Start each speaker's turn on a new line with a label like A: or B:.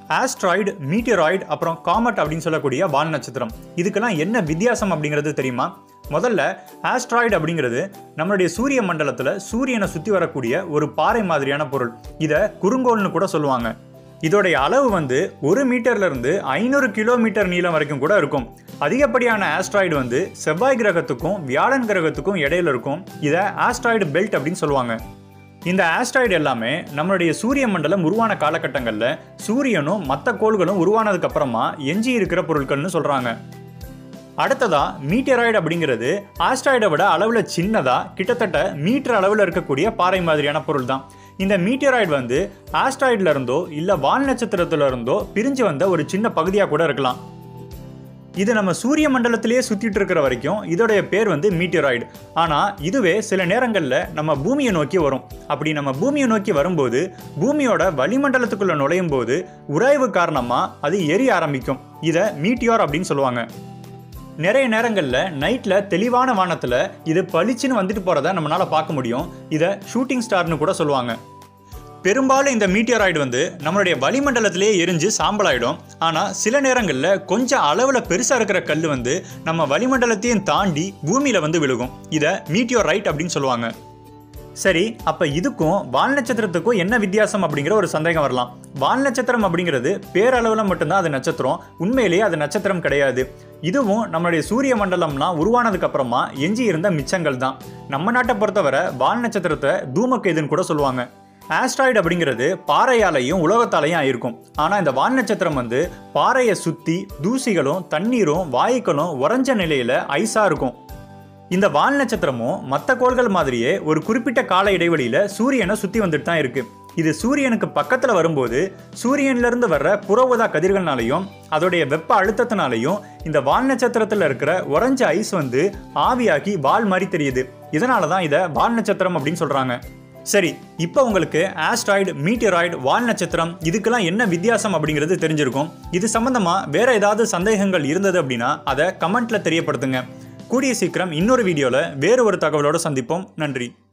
A: Asteroid, மீட்டியராய்டு அப்புறம் Comet அப்படின்னு சொல்லக்கூடிய வால் நட்சத்திரம், இதுக்கெல்லாம் என்ன வித்தியாசம் அப்படிங்கிறது தெரியுமா? முதல்ல ஆஸ்ட்ராய்டு அப்படிங்கிறது நம்மளுடைய சூரிய மண்டலத்தில் சூரியனை சுற்றி வரக்கூடிய ஒரு பாறை மாதிரியான பொருள். இதை குறுங்கோள்னு கூட சொல்லுவாங்க. இதோடைய அளவு 1 மீட்டர்லேருந்து 500 கிலோமீட்டர் நீளம் வரைக்கும் கூட இருக்கும். அதிகப்படியான ஆஸ்ட்ராய்டு செவ்வாய் கிரகத்துக்கும் வியாழன் கிரகத்துக்கும் இடையில இருக்கும். இதை ஆஸ்ட்ராய்டு பெல்ட் அப்படின்னு சொல்லுவாங்க. இந்த ஆஸ்ட்ராய்டு எல்லாமே நம்மளுடைய சூரிய மண்டலம் உருவான காலகட்டங்களில் சூரியனும் மற்ற கோள்களும் உருவானதுக்கு அப்புறமா எஞ்சி இருக்கிற பொருட்கள்னு சொல்கிறாங்க. அடுத்ததா மீட்டியராய்டு அப்படிங்கிறது ஆஸ்ட்ராய்டை விட அளவில் சின்னதாக கிட்டத்தட்ட மீட்டர் அளவில் இருக்கக்கூடிய பாறை மாதிரியான பொருள் தான். இந்த மீட்டியராய்டு ஆஸ்ட்ராய்டில் இருந்தோ இல்லை வால் நட்சத்திரத்துல இருந்தோ பிரிஞ்சு வந்த ஒரு சின்ன பகுதியாக கூட இருக்கலாம். இது நம்ம சூரிய மண்டலத்திலேயே சுற்றிட்டு இருக்கிற வரைக்கும் இதோடைய பேர் மீட்டியராய்டு. ஆனால் இதுவே சில நேரங்களில் நம்ம பூமியை நோக்கி வரும். அப்படி நம்ம பூமியை நோக்கி வரும்போது பூமியோட வளிமண்டலத்துக்குள்ளே நுழையும் போது உராய்வு காரணமாக அது எரிய ஆரம்பிக்கும். இதை மீட்டியோர் அப்படின்னு சொல்லுவாங்க. நிறைய நேரங்களில் நைட்டில் தெளிவான வானத்தில் இது பளிச்சுன்னு வந்துட்டு போகிறத நம்மளால் பார்க்க முடியும். இதை ஷூட்டிங் ஸ்டார்னு கூட சொல்லுவாங்க. பெரும்பாலும் இந்த மீட்டியராய்டு நம்மளுடைய வளிமண்டலத்திலேயே எரிஞ்சு சாம்பலாயிடும். ஆனால் சில நேரங்களில் கொஞ்சம் அளவில் பெருசாக இருக்கிற கல் நம்ம வளிமண்டலத்தையும் தாண்டி பூமியில் விழுகும். இதை மீட்டியோரைட் அப்படின்னு சொல்லுவாங்க. சரி, அப்போ இதுக்கும் வால் நட்சத்திரத்துக்கும் என்ன வித்தியாசம் அப்படிங்கிற ஒரு சந்தேகம் வரலாம். வால் நட்சத்திரம் அப்படிங்கிறது பேரளவில் மட்டும்தான் அது நட்சத்திரம். உண்மையிலேயே அது நட்சத்திரம் கிடையாது. இதுவும் நம்மளுடைய சூரிய மண்டலம்லாம் உருவானதுக்கு அப்புறமா எஞ்சி இருந்த மிச்சங்கள் தான். நம்ம நாட்டை பொறுத்தவரை வால் நட்சத்திரத்தை தூமக்கேதுன்னு கூட சொல்லுவாங்க. ஆஸ்ட்ராய்டு அப்படிங்கிறது பாறையாலையும் உலோகத்தாலையும் ஆயிருக்கும். ஆனால் இந்த வால் நட்சத்திரம் பாறையை சுற்றி தூசிகளும் தண்ணீரும் வாயுக்களும் உறைஞ்ச நிலையில் ஐஸாக இருக்கும். இந்த வால் நட்சத்திரமும் மற்ற கோள்கள் மாதிரியே ஒரு குறிப்பிட்ட கால இடைவெளியில் சூரியனை சுற்றி வந்துட்டு தான் இருக்குது. இது சூரியனுக்கு பக்கத்தில் வரும்போது சூரியன்லேருந்து வர்ற புற ஊதா கதிர்கள்னாலையும் அதோடைய வெப்ப அழுத்தத்தினாலையும் இந்த வால் நட்சத்திரத்தில் இருக்கிற உறைஞ்ச ஐஸ் ஆவியாகி வால் மாதிரி தெரியுது. இதனால தான் இதை வால் நட்சத்திரம் அப்படின்னு சொல்கிறாங்க. சரி, இப்போ உங்களுக்கு ஆஸ்ட்ராய்டு, மீட்டியராய்டு, வால் நட்சத்திரம் இதுக்கெல்லாம் என்ன வித்தியாசம் அப்படிங்கிறது தெரிஞ்சிருக்கும். இது சம்பந்தமாக வேற ஏதாவது சந்தேகங்கள் இருந்தது அப்படின்னா அதை கமெண்ட்ல தெரியப்படுத்துங்க. கூடிய சீக்கிரம் இன்னொரு வீடியோவில் வேறு ஒரு தகவலோடு சந்திப்போம். நன்றி.